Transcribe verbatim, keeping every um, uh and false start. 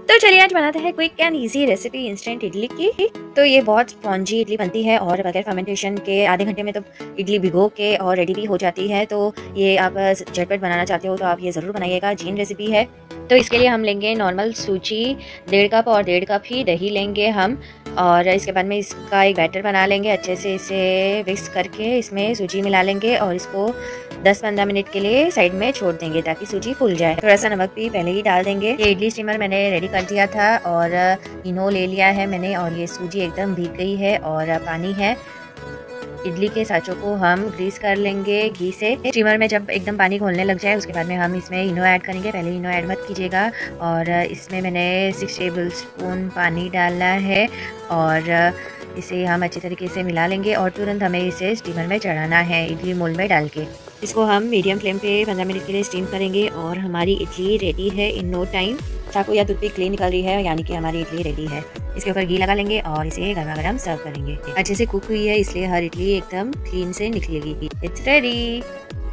तो चलिए आज बनाते हैं quick and easy recipe instant idli की। तो ये बहुत स्पॉन्जी इडली बनती है और बगैर फर्मेंटेशन के आधे घंटे में तो इडली भिगो के और रेडी भी हो जाती है। तो ये आप झटपट बनाना चाहते हो तो आप ये ज़रूर बनाइएगा, जीन रेसिपी है। तो इसके लिए हम लेंगे नॉर्मल सूजी डेढ़ कप और डेढ़ कप ही दही लेंगे हम। और इसके बाद में इसका एक बैटर बना लेंगे, अच्छे से इसे मिक्स करके इसमें सूजी मिला लेंगे और इसको दस पंद्रह मिनट के लिए साइड में छोड़ देंगे ताकि सूजी फूल जाए। थोड़ा सा नमक भी पहले ही डाल देंगे। ये इडली स्टीमर मैंने रेडी कर दिया था और इनो ले लिया है मैंने और ये सूजी एकदम भीग गई है और पानी है। इडली के साँचों को हम ग्रीस कर लेंगे घी से। स्टीमर में जब एकदम पानी घोलने लग जाए उसके बाद में हम इसमें इनो ऐड करेंगे। पहले इनो ऐड मत कीजिएगा। और इसमें मैंने सिक्स टेबल स्पून पानी डाला है और इसे हम अच्छे तरीके से मिला लेंगे और तुरंत हमें इसे स्टीमर में चढ़ाना है इडली मोल्ड में डाल के। इसको हम मीडियम फ्लेम पे पंद्रह मिनट के लिए स्टीम करेंगे और हमारी इडली रेडी है इन नो टाइम। चाकू या टूथपिक क्लीन निकल रही है, यानी कि हमारी इडली रेडी है। इसके ऊपर घी लगा लेंगे और इसे गर्मा गर्म सर्व करेंगे। अच्छे से कुक हुई है इसलिए हर इडली एकदम क्लीन से निकलेगी। It's ready.